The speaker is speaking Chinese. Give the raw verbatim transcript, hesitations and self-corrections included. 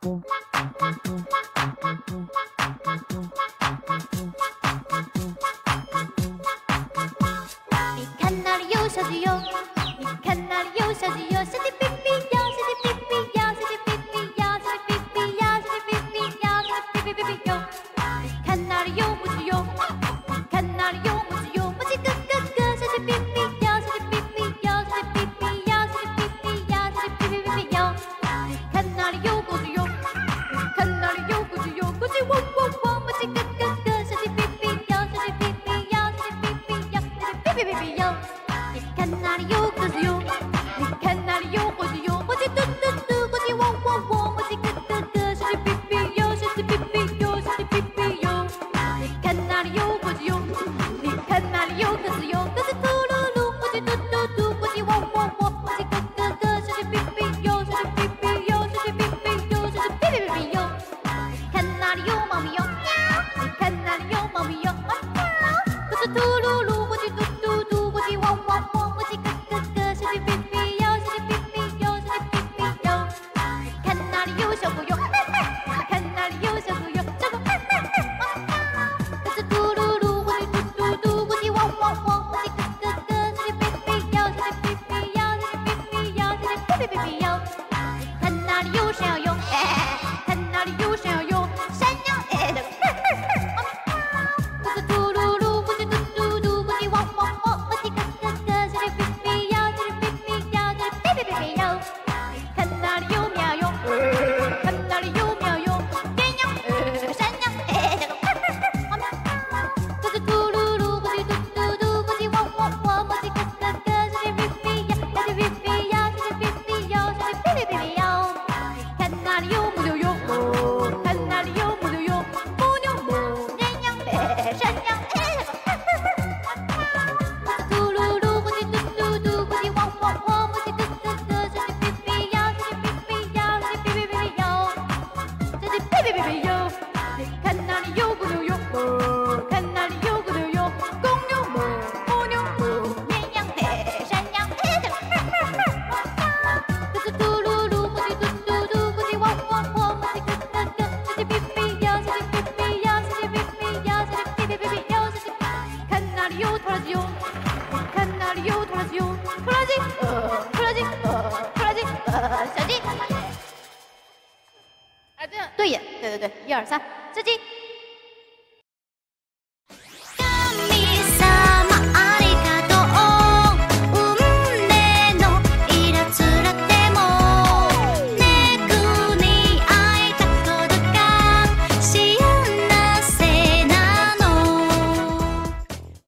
你看那里有小鸡哟，你看那里有小鸡哟，小鸡哔哔哟，小鸡哔哔哟，小鸡哔哔哟，小鸡哔哔哟，小鸡哔哔哟，小鸡哔哔哔哔哟。你看那里有母鸡哟，你看那里有母鸡哟，母鸡咯咯咯，小鸡哔哔哟，小鸡哔哔哟，小鸡哔哔哟，小鸡哔哔哟，小鸡哔哔哔哔哟。你看那里有公鸡哟，你看那里有公鸡哟，公鸡喔喔喔，母鸡咯咯咯，小鸡哔哔哟，小鸡哔哔哟，小鸡哔哔哟，小鸡哔哔哔哔哟。你看那里有鸽子哟，你看那里有火鸡哟，火鸡嘟嘟嘟，火鸡喔喔喔，火鸡咯咯咯，小鸡哔哔哟，小鸡哔哔哟，小鸡哔哔哟。你看那里有火鸡哟，你看那里有鸽子哟，鸽子嘟噜噜，火鸡嘟嘟嘟，火鸡喔喔喔，火鸡咯咯咯，小鸡哔哔哟，小鸡哔哔哟，小鸡哔哔哟，小鸡哔哔哔哔哟。你看那里有猫咪哟，喵！你看那里有猫咪哟，喵！鸽子嘟噜噜，火鸡嘟嘟嘟，火鸡喔喔喔，火鸡咯咯咯，小鸡哔哔哟，小鸡哔哔哟，小鸡哔哔哟。你看那里有小狗哟，你看那里有小狗哟，小狗喵喵喵，鸽子嘟噜噜，火鸡嘟嘟嘟，火鸡喔喔喔，火鸡咯咯咯，小鸡哔哔哟，小鸡哔哔哟，小鸡哔哔哟，小鸡哔哔哔哔哟。你看那里有山羊哟，看那里有山羊哟，山羊哎的，鸽子嘟噜噜，火鸡嘟嘟嘟，火鸡喔喔喔，火鸡咯咯咯，小鸡哔哔哟，小鸡哔哔哟，小鸡哔哔哔哔哟。你看那里有庙哟，看那里有庙哟，绵羊这个山羊哎这个，鸽子嘟噜噜，火鸡嘟嘟嘟，火鸡喔喔喔，火鸡咯咯咯，小鸡哔哔哟，小鸡哔哔哟，小鸡哔哔哟，小鸡哔哔哔哔哟。你看那里有母牛哟，看那里有母牛哟，母牛母绵羊哎山羊哎这个，嘟噜噜，火鸡嘟嘟嘟，火鸡喔喔喔，火鸡咯咯咯，小鸡哔哔哟，小鸡哔哔哟，小鸡哔哔哔哔哟，小鸡哔哔哔哔哟。你看那里有公牛哟，看那里有公牛哟，公牛母母牛母绵羊哎山羊哎这个，鸽子嘟噜噜，火鸡嘟嘟嘟，火鸡喔喔喔，火鸡咯咯咯，小鸡哔哔哟，小鸡哔哔哟，小鸡哔哔哟，小鸡哔哔哔哔哟，小鸡。看那里有拖拉机哟，看那里有拖拉机哟，拖拉机呃拖拉机呃拖拉机呃小鸡。哎，对了，对呀，对对对，一二三，小鸡。